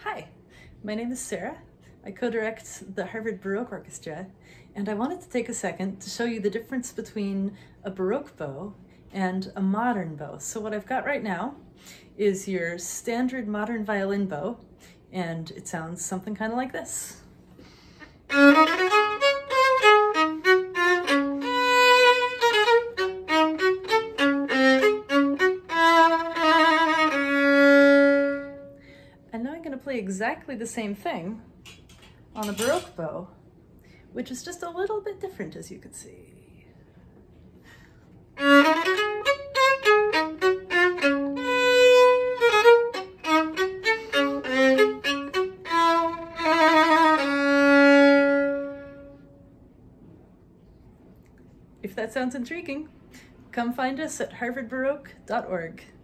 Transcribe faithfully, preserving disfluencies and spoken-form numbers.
Hi, my name is Sarah. I co-direct the Harvard Baroque Orchestra, and I wanted to take a second to show you the difference between a Baroque bow and a modern bow. So what I've got right now is your standard modern violin bow, and it sounds something kind of like this. And now I'm going to play exactly the same thing on a Baroque bow, which is just a little bit different, as you can see. If that sounds intriguing, come find us at harvard baroque dot org.